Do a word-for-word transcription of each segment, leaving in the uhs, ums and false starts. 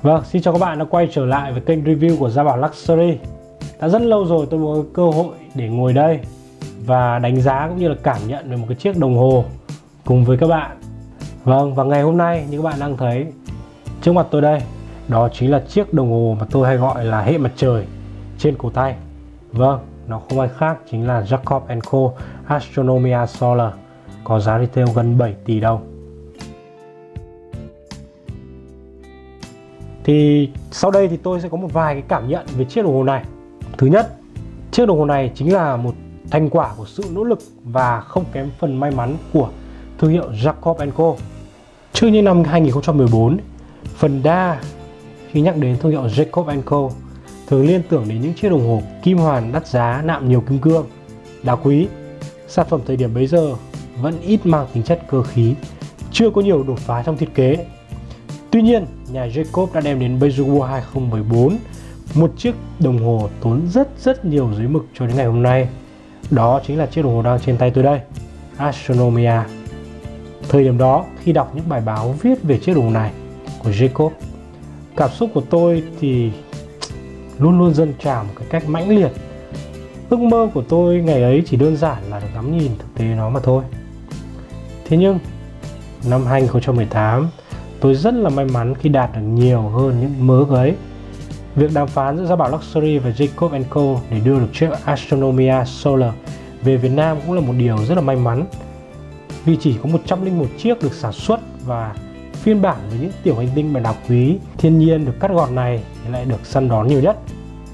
Vâng, xin chào các bạn đã quay trở lại với kênh review của Gia Bảo Luxury. Đã rất lâu rồi tôi có cơ hội để ngồi đây và đánh giá cũng như là cảm nhận về một cái chiếc đồng hồ cùng với các bạn. Vâng, và ngày hôm nay như các bạn đang thấy trước mặt tôi đây, đó chính là chiếc đồng hồ mà tôi hay gọi là hệ mặt trời trên cổ tay. Vâng, nó không ai khác chính là Jacob and Co Astronomia Solar, có giá retail gần bảy tỷ đồng. Thì sau đây thì tôi sẽ có một vài cái cảm nhận về chiếc đồng hồ này. Thứ nhất, chiếc đồng hồ này chính là một thành quả của sự nỗ lực và không kém phần may mắn của thương hiệu Jacob and Co. Trước những năm hai nghìn không trăm mười bốn, phần đa khi nhắc đến thương hiệu Jacob and Co thường liên tưởng đến những chiếc đồng hồ kim hoàn đắt giá nạm nhiều kim cương, đá quý. Sản phẩm thời điểm bấy giờ vẫn ít mang tính chất cơ khí, chưa có nhiều đột phá trong thiết kế. Tuy nhiên, nhà Jacob đã đem đến Beijing World hai không một bốn một chiếc đồng hồ tốn rất rất nhiều giấy mực cho đến ngày hôm nay. Đó chính là chiếc đồng hồ đang trên tay tôi đây, Astronomia. Thời điểm đó, khi đọc những bài báo viết về chiếc đồng hồ này của Jacob, cảm xúc của tôi thì luôn luôn dâng trào một cái cách mãnh liệt. Ước mơ của tôi ngày ấy chỉ đơn giản là được ngắm nhìn thực tế nó mà thôi. Thế nhưng, năm hai nghìn không trăm mười tám, tôi rất là may mắn khi đạt được nhiều hơn những mơ ước ấy. Việc đàm phán giữa Gia Bảo Luxury và Jacob and Co để đưa được chiếc Astronomia Solar về Việt Nam cũng là một điều rất là may mắn, vì chỉ có một trăm lẻ một chiếc được sản xuất và phiên bản với những tiểu hành tinh bằng đá quý thiên nhiên được cắt gọt này thì lại được săn đón nhiều nhất.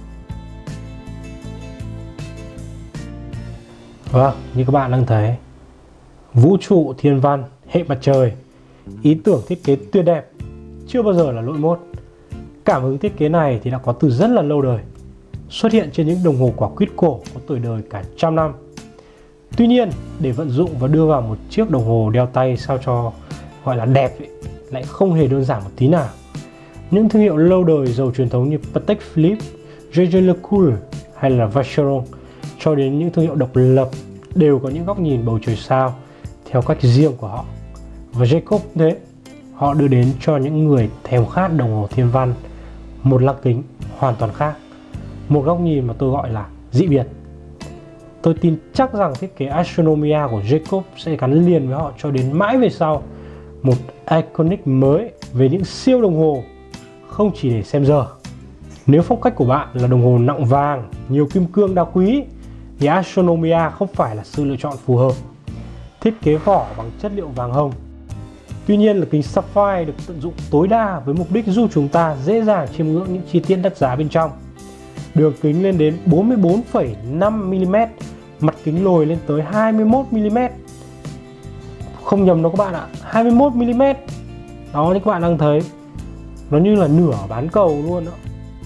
Vâng, như các bạn đang thấy, vũ trụ thiên văn hệ mặt trời, ý tưởng thiết kế tuyệt đẹp, chưa bao giờ là lỗi mốt. Cảm hứng thiết kế này thì đã có từ rất là lâu đời, xuất hiện trên những đồng hồ quả quýt cổ có tuổi đời cả trăm năm. Tuy nhiên, để vận dụng và đưa vào một chiếc đồng hồ đeo tay sao cho gọi là đẹp ấy, lại không hề đơn giản một tí nào. Những thương hiệu lâu đời giàu truyền thống như Patek Philippe, Jaeger-LeCoultre hay là Vacheron, cho đến những thương hiệu độc lập, đều có những góc nhìn bầu trời sao theo cách riêng của họ. Và Jacob cũng thế, họ đưa đến cho những người thèm khát đồng hồ thiên văn một lăng kính hoàn toàn khác, một góc nhìn mà tôi gọi là dị biệt. Tôi tin chắc rằng thiết kế Astronomia của Jacob sẽ gắn liền với họ cho đến mãi về sau, một iconic mới về những siêu đồng hồ không chỉ để xem giờ. Nếu phong cách của bạn là đồng hồ nặng vàng, nhiều kim cương đá quý thì Astronomia không phải là sự lựa chọn phù hợp. Thiết kế vỏ bằng chất liệu vàng hồng, tuy nhiên là kính sapphire được tận dụng tối đa với mục đích giúp chúng ta dễ dàng chiêm ngưỡng những chi tiết đắt giá bên trong. Đường kính lên đến bốn mươi bốn phẩy năm mi li mét, mặt kính lồi lên tới hai mươi mốt mi li mét. Không nhầm đâu các bạn ạ, hai mươi mốt mi li mét. Đó, như các bạn đang thấy, nó như là nửa bán cầu luôn đó.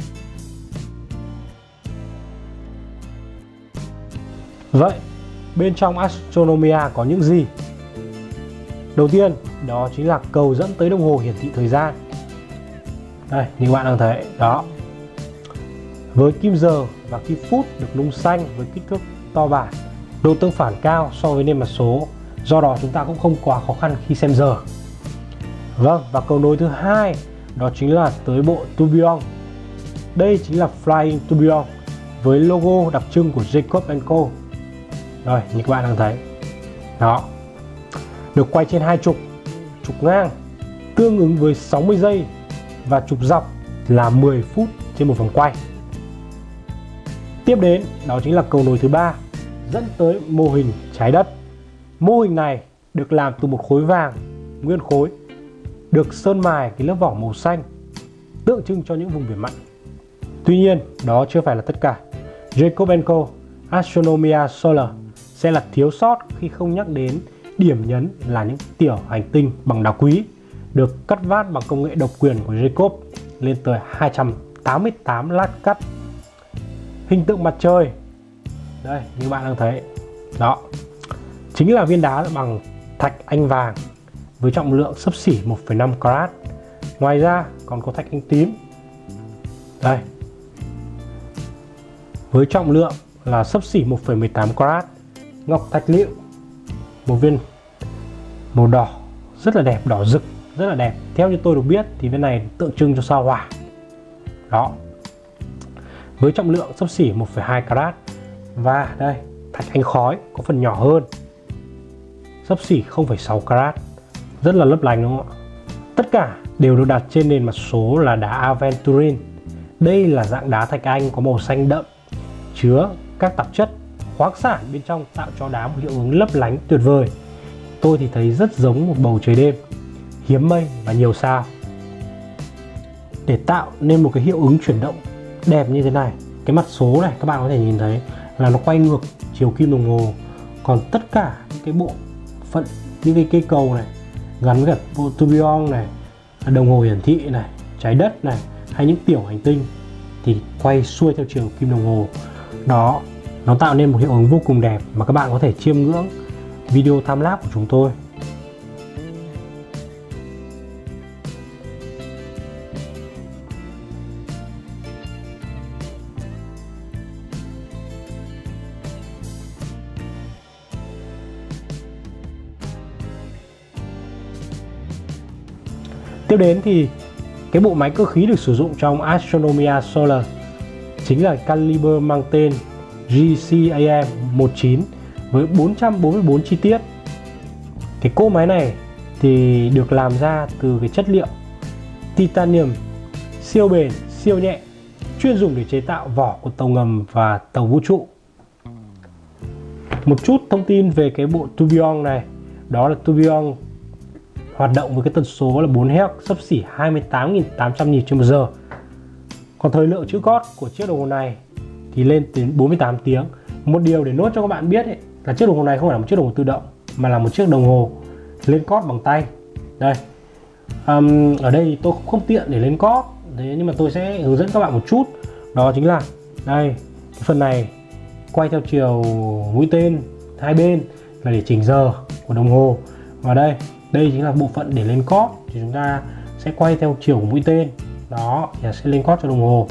Vậy, bên trong Astronomia có những gì? Đầu tiên, đó chính là cầu dẫn tới đồng hồ hiển thị thời gian. Đây, như các bạn đang thấy, đó. Với kim giờ và kim phút được nung xanh với kích thước to bản, độ tương phản cao so với nền mặt số, do đó chúng ta cũng không quá khó khăn khi xem giờ. Vâng, và cầu nối thứ hai, đó chính là tới bộ tourbillon. Đây chính là Flying Tourbillon với logo đặc trưng của Jacob and Co. Rồi, như các bạn đang thấy, đó, được quay trên hai trục, trục ngang tương ứng với sáu mươi giây và trục dọc là mười phút trên một vòng quay. Tiếp đến, đó chính là cầu nối thứ ba, dẫn tới mô hình trái đất. Mô hình này được làm từ một khối vàng nguyên khối, được sơn mài cái lớp vỏ màu xanh, tượng trưng cho những vùng biển mặn. Tuy nhiên, đó chưa phải là tất cả. Jacob and Co Astronomia Solar sẽ là thiếu sót khi không nhắc đến điểm nhấn là những tiểu hành tinh bằng đá quý, được cắt vát bằng công nghệ độc quyền của Jacob lên tới hai trăm tám mươi tám lát cắt. Hình tượng mặt trời, đây như bạn đang thấy, đó chính là viên đá bằng thạch anh vàng với trọng lượng xấp xỉ một phẩy năm carat. Ngoài ra còn có thạch anh tím, đây, với trọng lượng là xấp xỉ một phẩy mười tám carat. Ngọc thạch lựu, một viên màu đỏ rất là đẹp, đỏ rực, rất là đẹp. Theo như tôi được biết thì bên này tượng trưng cho sao hỏa. Đó. Với trọng lượng xấp xỉ một phẩy hai carat. Và đây, thạch ánh khói có phần nhỏ hơn, xấp xỉ không phẩy sáu carat. Rất là lấp lánh đúng không ạ? Tất cả đều được đặt trên nền mặt số là đá aventurine. Đây là dạng đá thạch anh có màu xanh đậm, chứa các tạp chất khoáng sản bên trong, tạo cho đá một hiệu ứng lấp lánh tuyệt vời. Tôi thì thấy rất giống một bầu trời đêm hiếm mây và nhiều sao. Để tạo nên một cái hiệu ứng chuyển động đẹp như thế này, cái mặt số này các bạn có thể nhìn thấy là nó quay ngược chiều kim đồng hồ. Còn tất cả cái bộ phận như cái cây cầu này gắn với cả bộ tourbillon này, đồng hồ hiển thị này, trái đất này, hay những tiểu hành tinh thì quay xuôi theo chiều kim đồng hồ. Đó, nó tạo nên một hiệu ứng vô cùng đẹp mà các bạn có thể chiêm ngưỡng video time lapse của chúng tôi. Tiếp đến thì cái bộ máy cơ khí được sử dụng trong Astronomia Solar chính là caliber mang tên G C A M mười chín với bốn trăm bốn mươi bốn chi tiết. Cái cỗ máy này thì được làm ra từ cái chất liệu titanium siêu bền, siêu nhẹ, chuyên dùng để chế tạo vỏ của tàu ngầm và tàu vũ trụ. Một chút thông tin về cái bộ tourbillon này, đó là tourbillon hoạt động với cái tần số là bốn héc, xấp xỉ hai mươi tám nghìn tám trăm nhịp trên một giờ. Còn thời lượng chữ cót của chiếc đồng hồ này thì lên đến bốn mươi tám tiếng. Một điều để nốt cho các bạn biết ấy, là chiếc đồng hồ này không phải là một chiếc đồng hồ tự động mà là một chiếc đồng hồ lên cót bằng tay. Đây, um, ở đây thì tôi không tiện để lên cót, thế nhưng mà tôi sẽ hướng dẫn các bạn một chút. Đó chính là đây, cái phần này quay theo chiều mũi tên hai bên là để chỉnh giờ của đồng hồ. Và đây, đây chính là bộ phận để lên cót, thì chúng ta sẽ quay theo chiều của mũi tên. Đó, thì sẽ lên cót cho đồng hồ.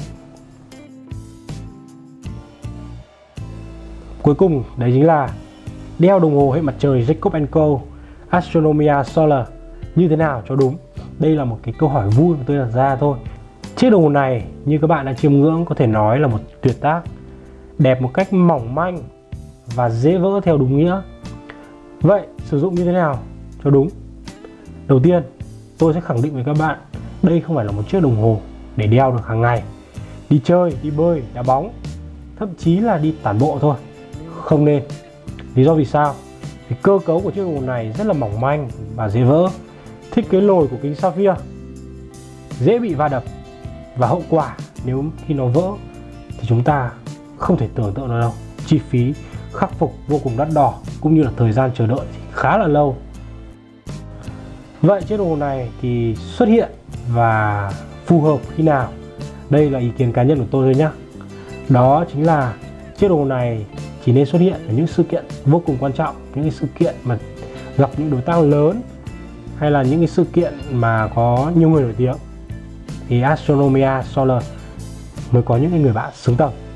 Cuối cùng đấy chính là đeo đồng hồ hệ mặt trời Jacob and Co Astronomia Solar như thế nào cho đúng. Đây là một cái câu hỏi vui mà tôi đặt ra thôi. Chiếc đồng hồ này như các bạn đã chiêm ngưỡng có thể nói là một tuyệt tác, đẹp một cách mỏng manh và dễ vỡ theo đúng nghĩa. Vậy sử dụng như thế nào cho đúng? Đầu tiên tôi sẽ khẳng định với các bạn, đây không phải là một chiếc đồng hồ để đeo được hàng ngày, đi chơi, đi bơi, đá bóng, thậm chí là đi tản bộ thôi. Không nên. Lý do vì sao? Vì cơ cấu của chiếc đồng hồ này rất là mỏng manh và dễ vỡ. Thiết kế lồi của kính sapphire dễ bị va đập, và hậu quả nếu khi nó vỡ thì chúng ta không thể tưởng tượng được đâu. Chi phí khắc phục vô cùng đắt đỏ, cũng như là thời gian chờ đợi thì khá là lâu. Vậy chiếc đồng hồ này thì xuất hiện và phù hợp khi nào? Đây là ý kiến cá nhân của tôi thôi nhé. Đó chính là chiếc đồng hồ này chỉ nên xuất hiện ở những sự kiện vô cùng quan trọng, những cái sự kiện mà gặp những đối tác lớn, hay là những cái sự kiện mà có nhiều người nổi tiếng, thì Astronomia Solar mới có những người bạn xứng tầm.